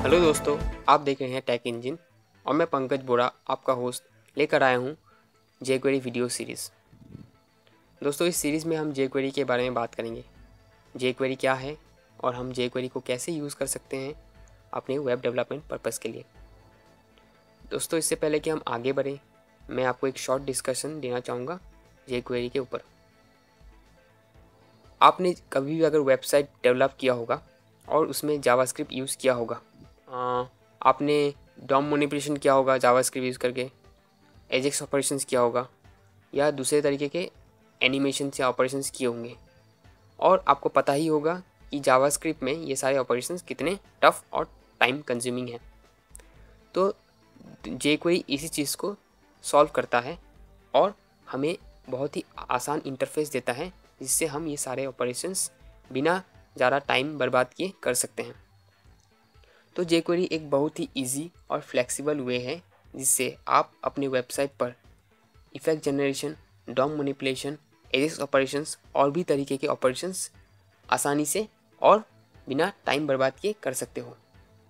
Hello दोस्तों, आप देख रहे हैं टेक इंजन और मैं पंकज बोरा आपका होस्ट लेकर आया हूं जेक्वेरी वीडियो सीरीज़। दोस्तों, इस सीरीज़ में हम जेक्वेरी के बारे में बात करेंगे। जेक्वेरी क्या है और हम जेक्वेरी को कैसे यूज़ कर सकते हैं अपने वेब डेवलपमेंट पर्पज़ के लिए। दोस्तों, इससे पहले कि हम आगे बढ़ें, मैं आपको एक शॉर्ट डिस्कशन देना चाहूँगा जेक्वेरी के ऊपर। आपने कभी भी अगर वेबसाइट डेवलप किया होगा और उसमें जावास्क्रिप्ट यूज़ किया होगा, आपने डॉम मैनिपुलेशन किया होगा जावास्क्रिप्ट यूज़ करके, एजेक्स ऑपरेशंस किया होगा या दूसरे तरीके के एनिमेशन या ऑपरेशंस किए होंगे, और आपको पता ही होगा कि जावास्क्रिप्ट में ये सारे ऑपरेशंस कितने टफ और टाइम कंज्यूमिंग हैं। तो जेक्वेरी इसी चीज़ को सॉल्व करता है और हमें बहुत ही आसान इंटरफेस देता है, जिससे हम ये सारे ऑपरेशंस बिना ज़्यादा टाइम बर्बाद किए कर सकते हैं। तो जेक्वेरी एक बहुत ही इजी और फ्लेक्सिबल वे है जिससे आप अपने वेबसाइट पर effect generation, DOM manipulation, Ajax operations और भी तरीके के ऑपरेशंस आसानी से और बिना टाइम बर्बाद किए कर सकते हो।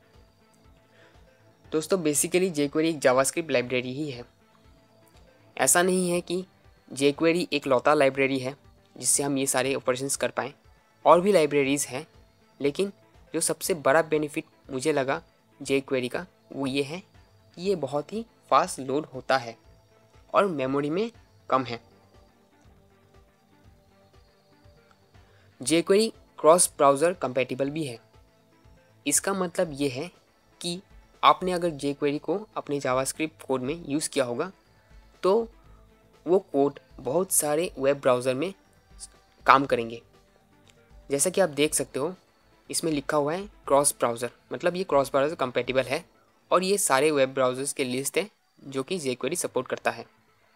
दोस्तों, बेसिकली जेक्वेरी एक जावास्क्रिप्ट लाइब्रेरी ही है। ऐसा नहीं है कि जेक्वेरी एक लौता लाइब्रेरी है जिससे हम ये सारे ऑपरेशंस कर पाएँ। और भी लाइब्रेरीज़ हैं, लेकिन जो सबसे बड़ा बेनिफिट मुझे लगा जेक्वेरी का वो ये है कि ये बहुत ही फास्ट लोड होता है और मेमोरी में कम है। जेक्वेरी क्रॉस ब्राउज़र कंपैटिबल भी है। इसका मतलब ये है कि आपने अगर जेक्वेरी को अपने जावास्क्रिप्ट कोड में यूज़ किया होगा तो वो कोड बहुत सारे वेब ब्राउज़र में काम करेंगे। जैसा कि आप देख सकते हो, इसमें लिखा हुआ है क्रॉस ब्राउज़र, मतलब ये क्रॉस ब्राउज़र कंपैटिबल है और ये सारे वेब ब्राउज़र्स के लिस्ट है जो कि जेक्वेरी सपोर्ट करता है।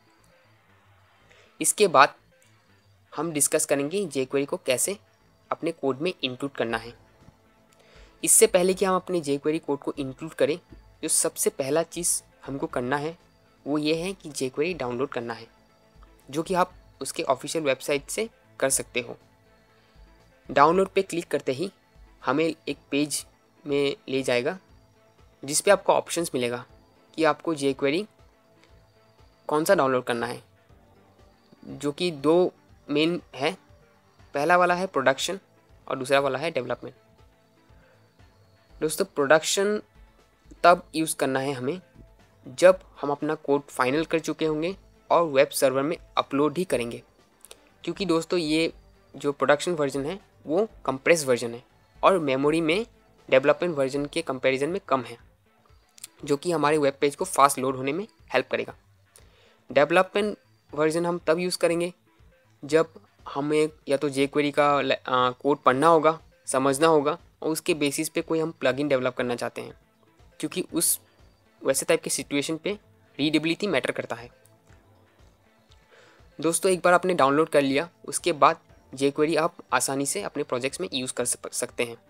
इसके बाद हम डिस्कस करेंगे जेक्वेरी को कैसे अपने कोड में इंक्लूड करना है। इससे पहले कि हम अपने जेक्वेरी कोड को इंक्लूड करें, जो सबसे पहला चीज़ हमको करना है वो ये है कि जेक्वेरी डाउनलोड करना है, जो कि आप उसके ऑफिशियल वेबसाइट से कर सकते हो। डाउनलोड पे क्लिक करते ही हमें एक पेज में ले जाएगा जिस पे आपको ऑप्शंस मिलेगा कि आपको जेक्वेरी कौन सा डाउनलोड करना है, जो कि दो मेन है। पहला वाला है प्रोडक्शन और दूसरा वाला है डेवलपमेंट। दोस्तों, प्रोडक्शन तब यूज़ करना है हमें जब हम अपना कोड फाइनल कर चुके होंगे और वेब सर्वर में अपलोड ही करेंगे, क्योंकि दोस्तों ये जो प्रोडक्शन वर्जन है वो कंप्रेस वर्जन है और मेमोरी में डेवलपमेंट वर्जन के कंपैरिजन में कम है, जो कि हमारे वेब पेज को फास्ट लोड होने में हेल्प करेगा। डेवलपमेंट वर्जन हम तब यूज़ करेंगे जब हमें या तो जेक्वेरी का कोड पढ़ना होगा, समझना होगा और उसके बेसिस पे कोई हम प्लगइन डेवलप करना चाहते हैं, क्योंकि उस वैसे टाइप की सिचुएशन पे रीडेबिलिटी मैटर करता है। दोस्तों, एक बार आपने डाउनलोड कर लिया, उसके बाद जेक्वेरी आप आसानी से अपने प्रोजेक्ट्स में यूज़ कर सकते हैं।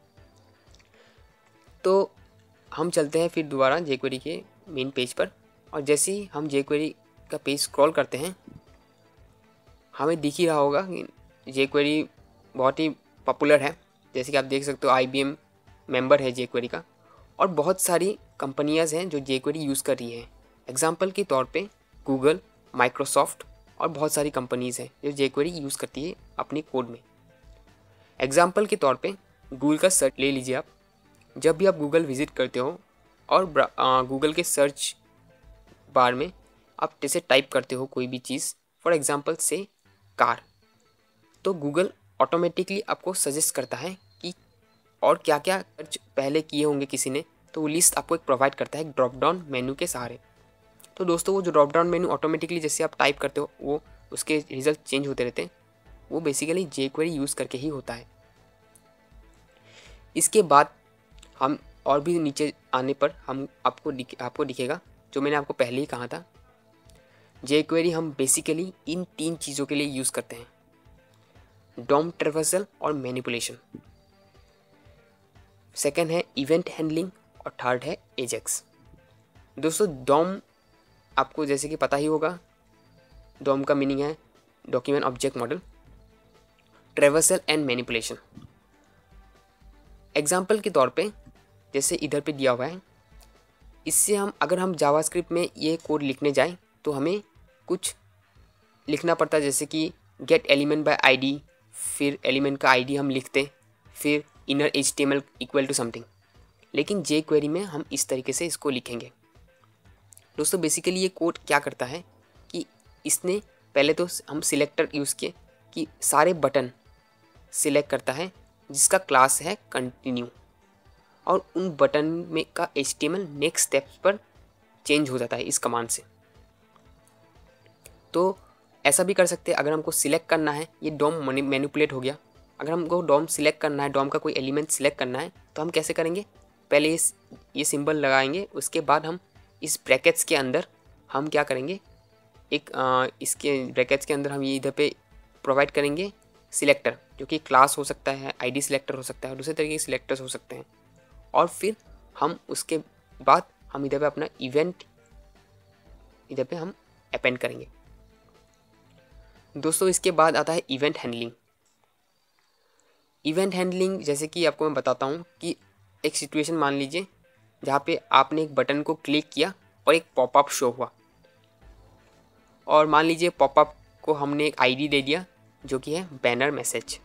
तो हम चलते हैं फिर दोबारा जेक्वेरी के मेन पेज पर, और जैसे ही हम जेक्वेरी का पेज स्क्रॉल करते हैं हमें दिख ही रहा होगा कि जेक्वेरी बहुत ही पॉपुलर है। जैसे कि आप देख सकते हो IBM मेंबर है जेक्वेरी का, और बहुत सारी कंपनियां हैं जो जेक्वेरी यूज़ कर रही हैं। एग्जांपल के तौर पे गूगल, माइक्रोसॉफ्ट और बहुत सारी कंपनीज़ हैं जो जेक्वेरी यूज़ करती है अपने कोड में। एग्जांपल के तौर पे गूगल का सर्च ले लीजिए आप। जब भी आप गूगल विज़िट करते हो और गूगल के सर्च बार में आप जैसे टाइप करते हो कोई भी चीज़, फॉर एग्जांपल से कार, तो गूगल ऑटोमेटिकली आपको सजेस्ट करता है कि और क्या क्या सर्च पहले किए होंगे किसी ने, तो वो लिस्ट आपको एक प्रोवाइड करता है ड्रॉप डाउन मेन्यू के सहारे। तो दोस्तों, वो जो ड्रॉप डाउन मेन्यू ऑटोमेटिकली जैसे आप टाइप करते हो वो उसके रिजल्ट चेंज होते रहते हैं, वो बेसिकली जेक्वेरी यूज़ करके ही होता है। इसके बाद हम और भी नीचे आने पर हम आपको दिखेगा जो मैंने आपको पहले ही कहा था, जेक्वेरी हम बेसिकली इन 3 चीज़ों के लिए यूज़ करते हैं: डॉम ट्रैवर्सल और मैनिपुलेशन, सेकंड है इवेंट हैंडलिंग और थर्ड है एजेक्स। दोस्तों, डॉम आपको जैसे कि पता ही होगा, डॉम का मीनिंग है document object model, traversal and manipulation. Example के तौर पे जैसे इधर पे दिया हुआ है, इससे हम अगर हम जावास्क्रिप्ट में ये कोड लिखने जाएं तो हमें कुछ लिखना पड़ता है, जैसे कि गेट एलिमेंट बाय आईडी, फिर एलिमेंट का आईडी हम लिखते, फिर inner HTML equal to something. लेकिन जे क्वेरी में हम इस तरीके से इसको लिखेंगे। दोस्तों बेसिकली ये कोड क्या करता है कि इसने पहले तो हम सिलेक्टर यूज़ किए कि सारे बटन सिलेक्ट करता है जिसका क्लास है कंटिन्यू, और उन बटन में का HTML नेक्स्ट स्टेप्स पर चेंज हो जाता है इस कमांड से। तो ऐसा भी कर सकते हैं, अगर हमको सिलेक्ट करना है, ये डॉम मैनिपुलेट हो गया, अगर हमको डॉम सिलेक्ट करना है, डॉम का कोई एलिमेंट सिलेक्ट करना है तो हम कैसे करेंगे, पहले ये सिंबल लगाएंगे, उसके बाद हम इस ब्रैकेट्स के अंदर हम क्या करेंगे, इसके ब्रैकेट्स के अंदर हम ये इधर पे प्रोवाइड करेंगे सिलेक्टर, जो कि क्लास हो सकता है, आईडी सिलेक्टर हो सकता है, और दूसरे तरीके के सिलेक्टर्स हो सकते हैं। और फिर हम उसके बाद हम इधर पे अपना इवेंट इधर पे हम अपेंड करेंगे। दोस्तों इसके बाद आता है इवेंट हैंडलिंग। इवेंट हैंडलिंग जैसे कि आपको मैं बताता हूँ कि एक सिचुएशन मान लीजिए जहाँ पे आपने एक बटन को क्लिक किया और एक पॉपअप शो हुआ, और मान लीजिए पॉपअप को हमने एक आईडी दे दिया जो कि है बैनर मैसेज,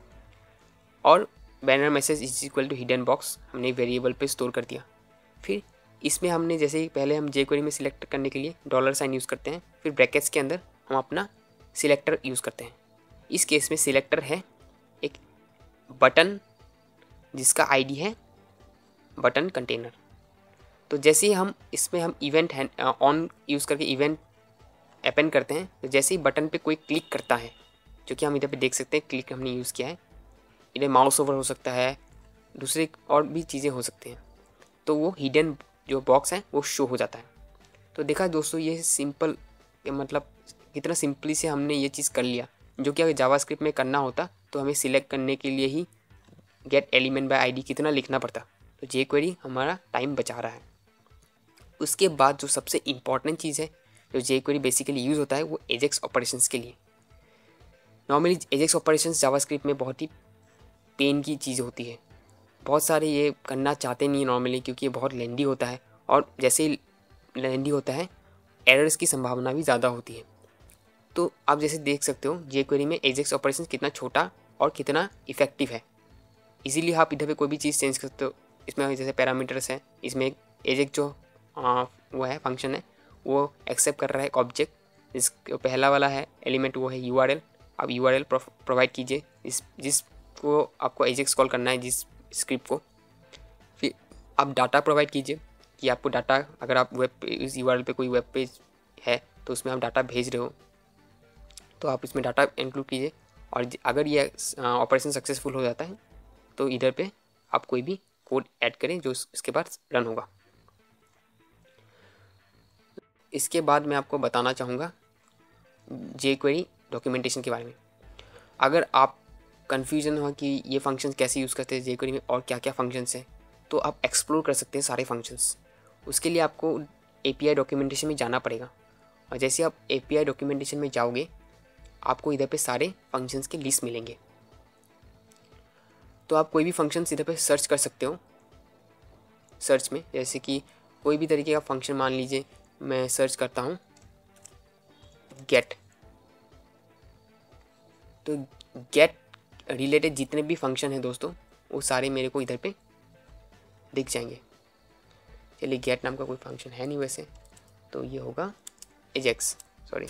और banner message is equal to hidden box हमने वेरिएबल पे स्टोर कर दिया। फिर इसमें हमने जैसे ही पहले हम jQuery में सिलेक्ट करने के लिए $साइन यूज़ करते हैं, फिर ब्रैकेट्स के अंदर हम अपना सिलेक्टर यूज़ करते हैं। इस केस में सिलेक्टर है एक बटन जिसका आईडी है बटन कंटेनर। तो जैसे ही हम इसमें हम इवेंट ऑन यूज़ करके इवेंट अपेंड करते हैं, तो जैसे ही बटन पे कोई क्लिक करता है, जो कि हम इधर पे देख सकते हैं क्लिक हमने यूज़ किया है, इधर माउस ओवर हो सकता है, दूसरे और भी चीज़ें हो सकती हैं, तो वो हिडन जो बॉक्स है वो शो हो जाता है। तो देखा दोस्तों ये सिंपल, मतलब कितना सिंपली से हमने ये चीज़ कर लिया, जो कि अगर जावास्क्रिप्ट में करना होता तो हमें सिलेक्ट करने के लिए ही गेट एलिमेंट बाय आईडी कितना लिखना पड़ता। तो jQuery हमारा टाइम बचा रहा है। उसके बाद जो सबसे इम्पॉर्टेंट चीज़ है जो jQuery बेसिकली यूज़ होता है वो एजेक्स ऑपरेशंस के लिए। नॉर्मली एजेक्स ऑपरेशंस जावास्क्रिप्ट में बहुत ही पेन की चीज़ होती है, बहुत सारे ये करना चाहते नहीं नॉर्मली, क्योंकि ये बहुत लेंदी होता है, और जैसे ही लेंदी होता है एरर्स की संभावना भी ज़्यादा होती है। तो आप जैसे देख सकते हो jQuery में एजेक्स ऑपरेशन कितना छोटा और कितना इफेक्टिव है। इजीली आप इधर पे कोई भी चीज़ चेंज कर सकते हो। इसमें जैसे पैरामीटर्स है, इसमें एक एजेक्स जो वो है फंक्शन है वो एक्सेप्ट कर रहा है एक ऑब्जेक्ट, जिसका पहला वाला है एलिमेंट वो है URL। आप URL प्रोवाइड कीजिए जिसको आपको एजेक्स कॉल करना है, जिस स्क्रिप्ट को। फिर आप डाटा प्रोवाइड कीजिए कि आपको डाटा, अगर आप वेब पे इस URL पे कोई वेब पेज है तो उसमें आप डाटा भेज रहे हो तो आप इसमें डाटा इंक्लूड कीजिए, और अगर ये ऑपरेशन सक्सेसफुल हो जाता है तो इधर पे आप कोई भी कोड ऐड करें जो इसके बाद रन होगा। इसके बाद मैं आपको बताना चाहूँगा jQuery डॉक्यूमेंटेशन के बारे में। अगर आप कन्फ्यूजन हो कि ये फंक्शंस कैसे यूज़ करते हैं jQuery में और क्या क्या फंक्शंस हैं, तो आप एक्सप्लोर कर सकते हैं सारे फंक्शंस। उसके लिए आपको API डॉक्यूमेंटेशन में जाना पड़ेगा, और जैसे आप API डॉक्यूमेंटेशन में जाओगे आपको इधर पे सारे फंक्शंस के लिस्ट मिलेंगे। तो आप कोई भी फंक्शंस इधर पे सर्च कर सकते हो। सर्च में जैसे कि कोई भी तरीके का फंक्शन, मान लीजिए मैं सर्च करता हूँ गेट, तो गेट रिलेटेड जितने भी फंक्शन हैं दोस्तों वो सारे मेरे को इधर पे दिख जाएंगे। चलिए गेट नाम का कोई फंक्शन है नहीं वैसे, तो ये होगा एजेक्स, सॉरी।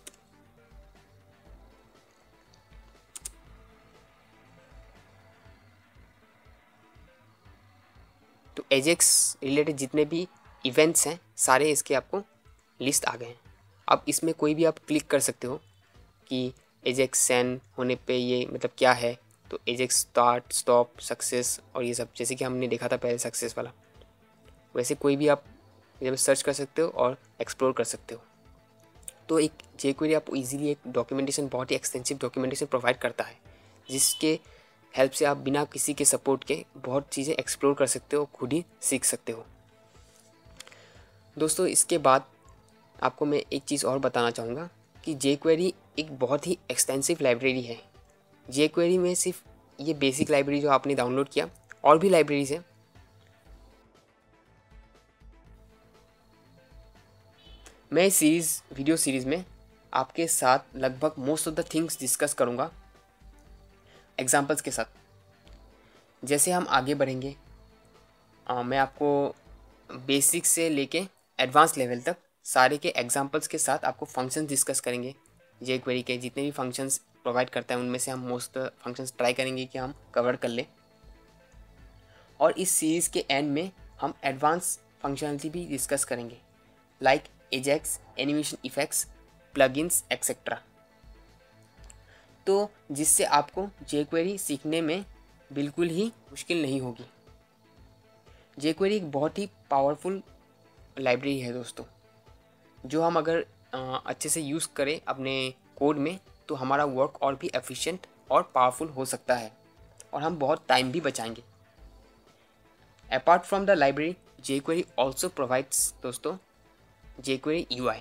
तो एजेक्स रिलेटेड जितने भी इवेंट्स हैं सारे इसके आपको लिस्ट आ गए हैं। अब इसमें कोई भी आप क्लिक कर सकते हो कि एजेक्स सेंड होने पे ये मतलब क्या है, तो एजेक्स स्टार्ट, स्टॉप, सक्सेस और ये सब, जैसे कि हमने देखा था पहले सक्सेस वाला, वैसे कोई भी आप जब सर्च कर सकते हो और एक्सप्लोर कर सकते हो। तो एक jQuery आपको इजीली एक डॉक्यूमेंटेशन, बहुत ही एक्सटेंसिव डॉक्यूमेंटेशन प्रोवाइड करता है, जिसके हेल्प से आप बिना किसी के सपोर्ट के बहुत चीज़ें एक्सप्लोर कर सकते हो, खुद ही सीख सकते हो। दोस्तों इसके बाद आपको मैं एक चीज़ और बताना चाहूँगा कि jQuery एक बहुत ही एक्सटेंसिव लाइब्रेरी है। jQuery में सिर्फ ये बेसिक लाइब्रेरी जो आपने डाउनलोड किया, और भी लाइब्रेरीज है मैं इस वीडियो सीरीज़ में आपके साथ लगभग most of the things discuss करूँगा एग्जांपल्स के साथ। जैसे हम आगे बढ़ेंगे मैं आपको बेसिक से लेके एडवांस लेवल तक सारे के एग्जांपल्स के साथ आपको फंक्शंस डिस्कस करेंगे। jQuery के जितने भी फंक्शंस प्रोवाइड करता है उनमें से हम मोस्ट फंक्शंस ट्राई करेंगे कि हम कवर कर लें। और इस सीरीज़ के एंड में हम एडवांस फंक्शनलिटी भी डिस्कस करेंगे, like AJAX, animation effects, plugins etcetera. तो जिससे आपको jQuery सीखने में बिल्कुल ही मुश्किल नहीं होगी। jQuery एक बहुत ही पावरफुल लाइब्रेरी है दोस्तों, जो हम अगर अच्छे से यूज़ करें अपने कोड में तो हमारा वर्क और भी एफिशिएंट और पावरफुल हो सकता है और हम बहुत टाइम भी बचाएंगे। Apart from the library, jQuery also provides दोस्तों jQuery UI।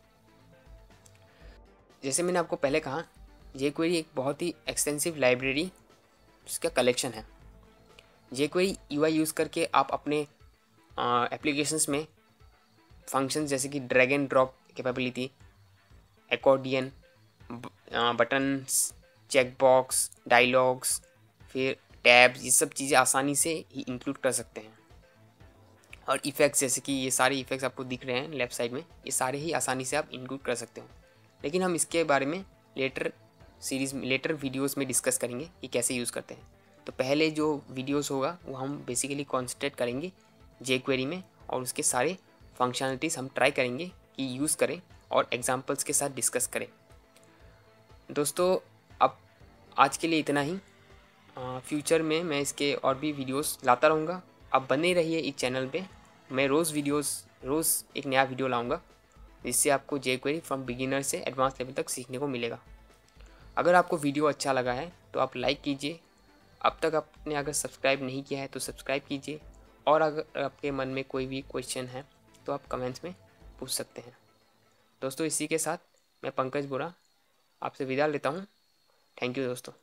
जैसे मैंने आपको पहले कहा, jQuery एक बहुत ही एक्सटेंसिव लाइब्रेरी इसका कलेक्शन है। jQuery UI यूज़ करके आप अपने एप्लीकेशंस में फंक्शंस जैसे कि drag and drop capability, accordion, buttons, checkbox, dialogs, फिर टैब्स, ये सब चीज़ें आसानी से ही इंक्लूड कर सकते हैं। और इफ़ेक्ट्स जैसे कि ये सारे इफ़ेक्ट्स आपको दिख रहे हैं लेफ़्ट साइड में, ये सारे ही आसानी से आप इंक्लूड कर सकते हो। लेकिन हम इसके बारे में लेटर वीडियोस में डिस्कस करेंगे कि कैसे यूज़ करते हैं। तो पहले जो वीडियोस होगा वो हम बेसिकली कॉन्सेंट्रेट करेंगे jQuery में और उसके सारे फंक्शनलिटीज़ हम ट्राई करेंगे कि यूज़ करें और एग्जांपल्स के साथ डिस्कस करें। दोस्तों अब आज के लिए इतना ही। फ्यूचर में मैं इसके और भी वीडियोस लाता रहूँगा। आप बने रहिए इस चैनल पे। मैं रोज़ एक नया वीडियो लाऊँगा जिससे आपको jQuery फ्रॉम बिगिनर से एडवांस लेवल तक सीखने को मिलेगा। अगर आपको वीडियो अच्छा लगा है तो आप लाइक कीजिए। अब तक आपने अगर सब्सक्राइब नहीं किया है तो सब्सक्राइब कीजिए। और अगर आपके मन में कोई भी क्वेश्चन है तो आप कमेंट्स में पूछ सकते हैं। दोस्तों इसी के साथ मैं पंकज बोरा आपसे विदा लेता हूँ। थैंक यू दोस्तों।